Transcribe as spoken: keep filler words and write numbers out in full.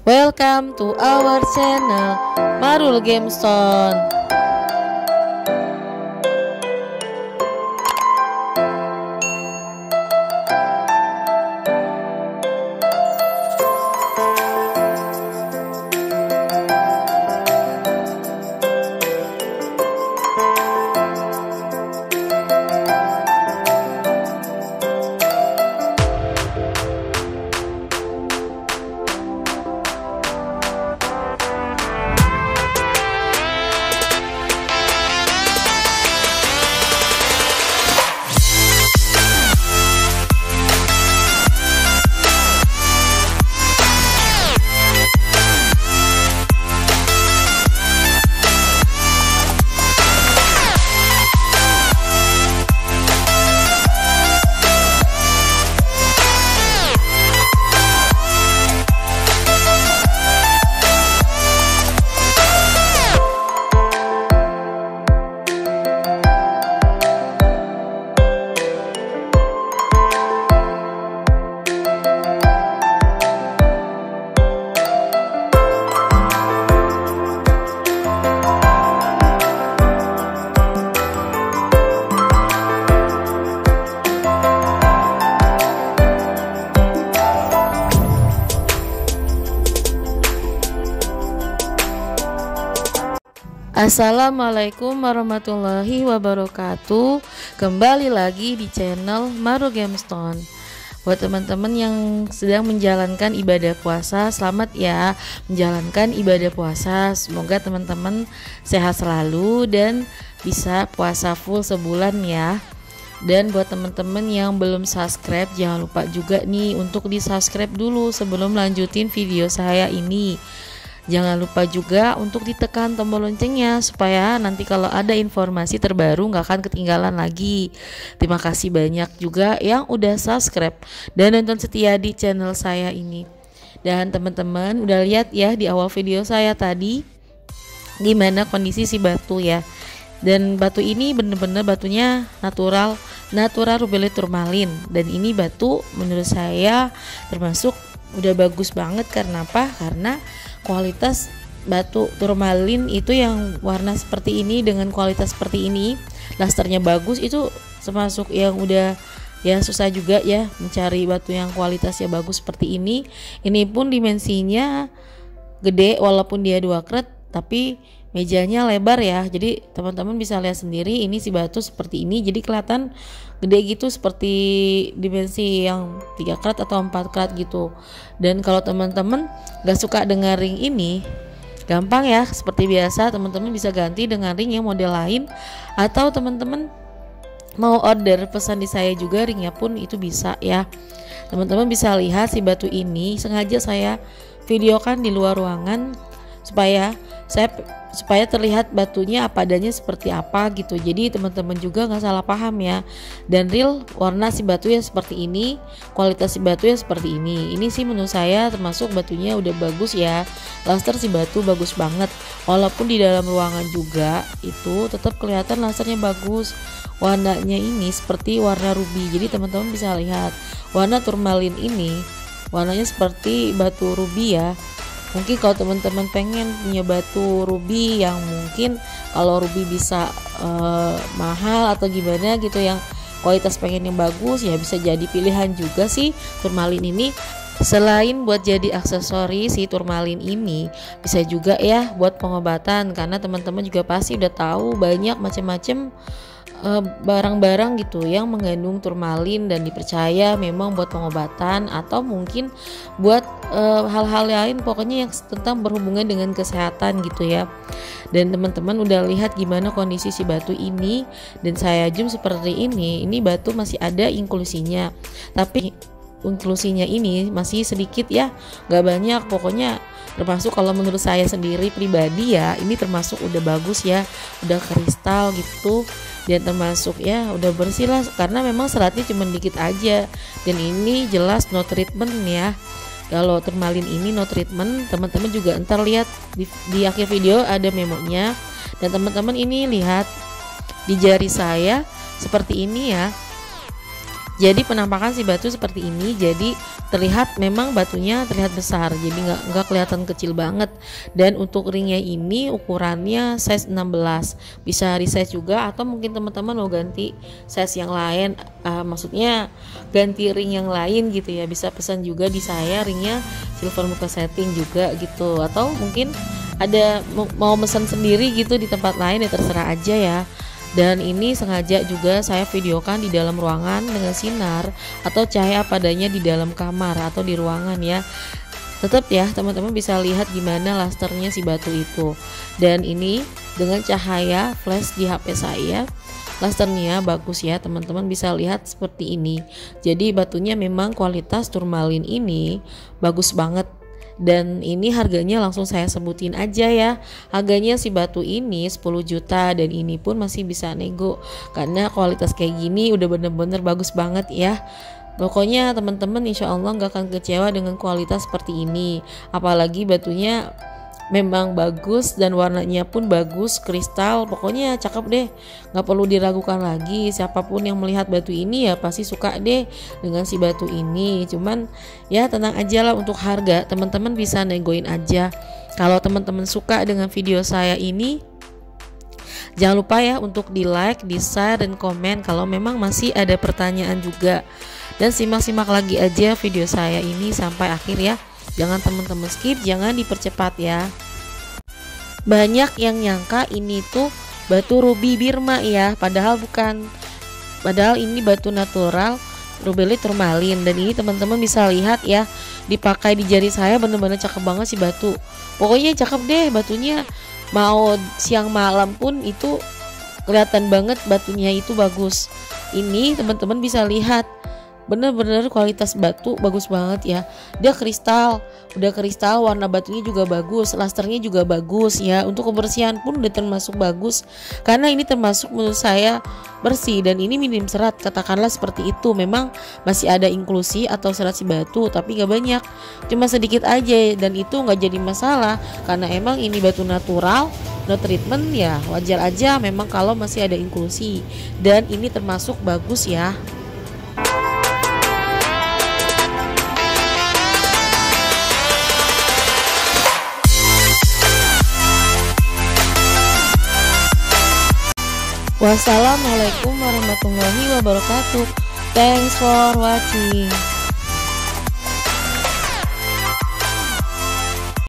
Welcome to our channel Marul Gamestone. Assalamualaikum warahmatullahi wabarakatuh. Kembali lagi di channel Marul Gamestone. Buat teman-teman yang sedang menjalankan ibadah puasa, selamat ya menjalankan ibadah puasa. Semoga teman-teman sehat selalu dan bisa puasa full sebulan ya. Dan buat teman-teman yang belum subscribe, jangan lupa juga nih untuk di subscribe dulu sebelum lanjutin video saya ini. Jangan lupa juga untuk ditekan tombol loncengnya supaya nanti kalau ada informasi terbaru nggak akan ketinggalan lagi. Terima kasih banyak juga yang udah subscribe dan nonton setia di channel saya ini. Dan teman-teman udah lihat ya di awal video saya tadi gimana kondisi si batu ya. Dan batu ini bener-bener batunya natural Natural Rubellite Tourmaline. Dan ini batu menurut saya termasuk udah bagus banget. Karena apa? Karena kualitas batu tourmaline itu yang warna seperti ini dengan kualitas seperti ini, lusternya bagus, itu termasuk yang udah ya susah juga ya mencari batu yang kualitasnya bagus seperti ini. Ini pun dimensinya gede walaupun dia dua karat, tapi mejanya lebar ya. Jadi teman-teman bisa lihat sendiri ini si batu seperti ini, jadi kelihatan gede gitu seperti dimensi yang tiga karat atau empat karat gitu. Dan kalau teman-teman gak suka dengan ring ini, gampang ya, seperti biasa teman-teman bisa ganti dengan ring yang model lain, atau teman-teman mau order pesan di saya juga ringnya pun itu bisa ya. Teman-teman bisa lihat si batu ini sengaja saya videokan di luar ruangan supaya saya supaya terlihat batunya apa adanya seperti apa gitu. Jadi teman-teman juga nggak salah paham ya. Dan real warna si batu ya seperti ini, kualitas si batu ya seperti ini. Ini sih menurut saya termasuk batunya udah bagus ya. Luster si batu bagus banget. Walaupun di dalam ruangan juga itu tetap kelihatan lusternya bagus. Warnanya ini seperti warna ruby. Jadi teman-teman bisa lihat warna tourmaline ini warnanya seperti batu ruby ya. Mungkin kalau teman-teman pengen punya batu ruby yang mungkin kalau ruby bisa uh, mahal atau gimana gitu, yang kualitas pengen yang bagus ya bisa jadi pilihan juga sih tourmaline ini. Selain buat jadi aksesoris, si tourmaline ini bisa juga ya buat pengobatan, karena teman-teman juga pasti udah tahu banyak macam-macam barang-barang gitu yang mengandung tourmaline dan dipercaya memang buat pengobatan atau mungkin buat hal-hal uh, lain, pokoknya yang tentang berhubungan dengan kesehatan gitu ya. Dan teman-teman udah lihat gimana kondisi si batu ini, dan saya zoom seperti ini. Ini batu masih ada inklusinya, tapi inklusinya ini masih sedikit ya, gak banyak. Pokoknya termasuk kalau menurut saya sendiri pribadi ya, ini termasuk udah bagus ya, udah kristal gitu, dan termasuk ya udah bersih lah, karena memang seratnya cuma dikit aja. Dan ini jelas no treatment ya. Kalau tourmaline ini no treatment. Teman-teman juga ntar lihat di, di akhir video ada memonya. Dan teman-teman ini lihat di jari saya seperti ini ya. Jadi penampakan si batu seperti ini, jadi terlihat memang batunya terlihat besar, jadi nggak nggak kelihatan kecil banget. Dan untuk ringnya ini ukurannya size enam belas, bisa resize juga atau mungkin teman-teman mau ganti size yang lain, uh, maksudnya ganti ring yang lain gitu ya, bisa pesan juga di saya ringnya silver muka setting juga gitu, atau mungkin ada mau pesan sendiri gitu di tempat lain ya, terserah aja ya. Dan ini sengaja juga saya videokan di dalam ruangan dengan sinar atau cahaya padanya di dalam kamar atau di ruangan ya. Tetap ya teman-teman bisa lihat gimana lusternya si batu itu. Dan ini dengan cahaya flash di H P saya, lusternya bagus ya, teman-teman bisa lihat seperti ini. Jadi batunya memang kualitas tourmaline ini bagus banget. Dan ini harganya langsung saya sebutin aja ya. Harganya si batu ini sepuluh juta, dan ini pun masih bisa nego karena kualitas kayak gini udah bener-bener bagus banget ya. Pokoknya teman-teman insya Allah gak akan kecewa dengan kualitas seperti ini. Apalagi batunya memang bagus dan warnanya pun bagus, kristal, pokoknya cakep deh, nggak perlu diragukan lagi. Siapapun yang melihat batu ini ya pasti suka deh dengan si batu ini. Cuman ya tenang aja lah, untuk harga teman-teman bisa negoin aja. Kalau teman-teman suka dengan video saya ini, jangan lupa ya untuk di like, di share, dan komen kalau memang masih ada pertanyaan juga. Dan simak-simak lagi aja video saya ini sampai akhir ya. Jangan teman-teman skip, jangan dipercepat ya. Banyak yang nyangka ini tuh batu ruby Burma ya, padahal bukan. Padahal ini batu natural Rubellite Tourmaline. Dan ini teman-teman bisa lihat ya, dipakai di jari saya bener-bener cakep banget si batu. Pokoknya cakep deh batunya, mau siang malam pun itu kelihatan banget batunya itu bagus. Ini teman-teman bisa lihat bener-bener kualitas batu bagus banget ya. Dia kristal, udah kristal, warna batunya juga bagus, lusternya juga bagus ya. Untuk kebersihan pun udah termasuk bagus, karena ini termasuk menurut saya bersih dan ini minim serat, katakanlah seperti itu. Memang masih ada inklusi atau serat si batu, tapi gak banyak, cuma sedikit aja, dan itu nggak jadi masalah karena emang ini batu natural, no treatment ya, wajar aja memang kalau masih ada inklusi. Dan ini termasuk bagus ya. Wassalamualaikum warahmatullahi wabarakatuh. Thanks for watching.